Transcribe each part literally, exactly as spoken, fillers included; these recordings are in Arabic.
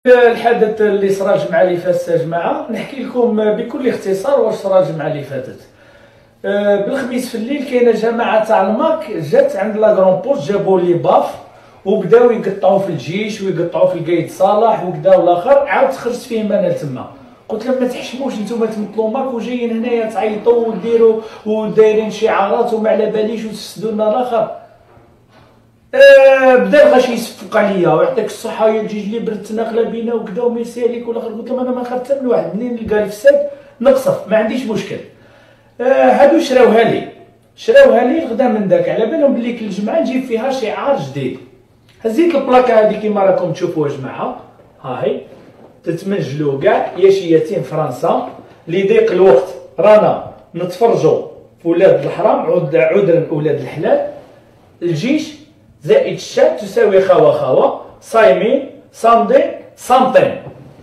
الحدث اللي صرا الجمعه اللي فاتت يا جماعه نحكي لكم بكل اختصار واش صرا الجمعه اللي فاتت. بالخميس في الليل كاينه جماعه تاع الماك جات عند لا كرون بوست، جابوا لي باف وبداو يقطعوا في الجيش ويقطعوا في القايد صالح وكذا والاخر. عاود خرجت فيهم انا تما قلت لهم ما تحشموش، نتوما تمثلوا ماك وجايين هنايا تعيطوا وديروا ودايرين شعارات وما على باليش وتفسدوا لنا الاخر. أه بدا الغاشي يصفق عليا ويعطيك الصحه يا الجيج اللي بردتنا غلا بينا وكذا وميرسي عليك والاخر. قلت لهم انا ما نخاف حتى من واحد، منين نلقى لي فساد نقصف ما عنديش مشكل. أه هادو شراوها لي شراوها لي غدا من داك على بالهم بلي كل جمعه نجيب فيها شعار جديد. هزيت البلاكه هذه كيما راكم تشوفوا يا جماعه، ها هي تتمنجلوا كاع يا شياتين فرنسا لضيق الوقت رانا نتفرجوا في ولاد الحرام عود عذرا اولاد الحلال. الجيش زائد الشاب تساوي خوا خوا، صايمين صامدين صامتين.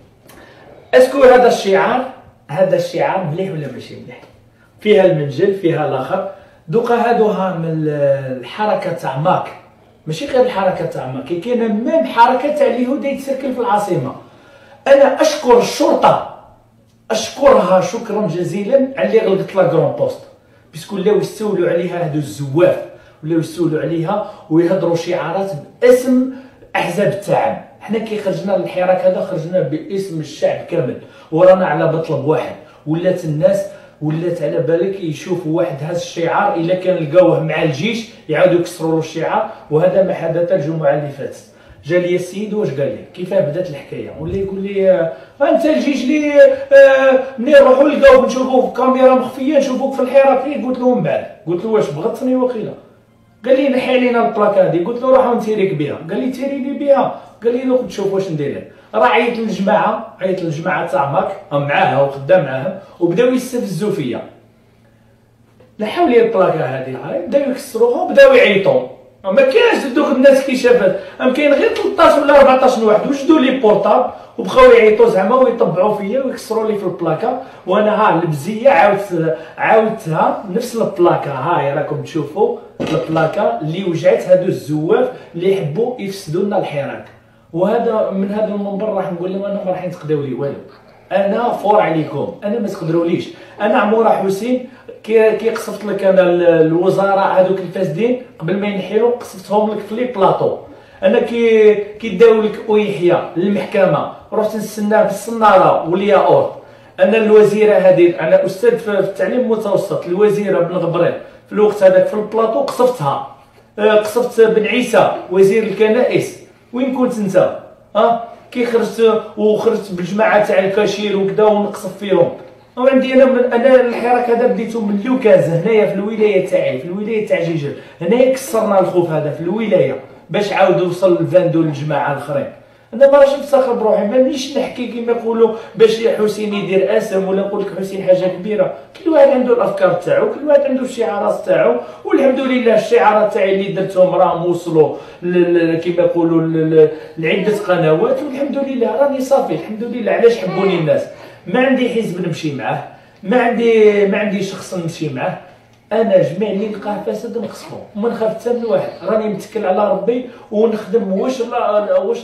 اسكو هذا الشعار هذا الشعار مليح ولا ماشي مليح؟ فيها المنجل فيها الاخر. دوكا هادوها من الحركه تاع ماك، ماشي غير الحركه تاع ماك، كاينه ميم حركه تاع اليهود يتسركل في العاصمه. انا اشكر الشرطه اشكرها شكرا جزيلا على اللي غلقت لا كرون بوست، باسكو ولاو يستولوا عليها هادو الزواف، ولاو يستولوا عليها ويهضروا شعارات باسم احزاب تاعهم. حنا كي خرجنا للحراك هذا خرجنا باسم الشعب كامل ورانا على مطلب واحد. ولات الناس ولات على بالك يشوفوا واحد هز الشعار الا كان لقاوه مع الجيش يعاودوا يكسروا له الشعار. وهذا ما حدث الجمعه اللي فاتت. جا لي السيد واش قال لي كيفاه بدات الحكايه، ولا يقول لي آه انت الجيش اللي آه ملي نروحوا لقاوك نشوفوك في كاميرا مخفيه نشوفوك في الحراك. قلت له من بعد قلت له واش بغضتني وقيله. قال لي نحي علينا البلاكه هذه. قلت له روح نتيريك بها. قال لي تيريني بها. قال لي دوك تشوف واش ندير. راه عيط للجماعه عيط للجماعه تاع ماك معاها وخدام معاهم وبداو يستفزوا فيا. نحاو لي البلاكه هذه بداو يكسروها وبداو يعيطوا. ما كاينش دوك الناس كي شافت، ام كاين غير ثلاثطاش ولا أربعطاش واحد وجدوا لي بورطاب وبقاو يعيطوا زعما ويطبعوا فيا ويكسروا لي في البلاكه. وانا ها البزيه عاودت عاودتها نفس البلاكه. هاي راكم تشوفوا البلاكه اللي وجعت هادو الزواف اللي يحبوا يفسدوا لنا الحراك. وهذا من هذا المنبر راح نقول لهم انا ما راح تقداو لي والو، انا فور عليكم، انا ما تقدروليش. انا عموره حسين كي كي قصفت لك انا الوزراء هذوك الفاسدين قبل ما ينحيروا قصفتهم لك في لي بلاطو. انا كي كي داو لك ويحيى للمحكمه رحت نستناه في الصناره والياقوت. انا الوزيره هذه انا استاذ في التعليم المتوسط، الوزيره بن غبريل في الوقت هذاك في البلاطو قصفتها. قصفت بن عيسى وزير الكنائس. وين كنت انت؟ اه كي خرجت وخرجت بالجماعه تاع الكاشير وكذا ونقصف فيهم. وعندي انا من انا الحراك هذا بديتو من لوكاز هنايا في الولايه تاعي في الولايه تاع جيجل. هنايا كسرنا الخوف هذا في الولايه باش عاود وصل الفاندو للجماعه الاخرين. انا ما راش نفتخر بروحي، مانيش نحكي كيما يقولوا باش حسين يدير اسم ولا نقول لك حسين حاجه كبيره. كل واحد عنده الافكار تاعو، كل واحد عنده الشعارات تاعو، والحمد لله الشعارات تاعي اللي درتهم راهم وصلوا كيما يقولوا لعده قنوات والحمد لله راني صافي الحمد لله. علاش حبوني الناس؟ ما عندي حزب نمشي معاه، ما عندي ما عندي شخص نمشي معاه. انا جميع اللي نلقاه فاسد نقصفو وما نخاف حتى من واحد. راني متكل على ربي ونخدم واش واش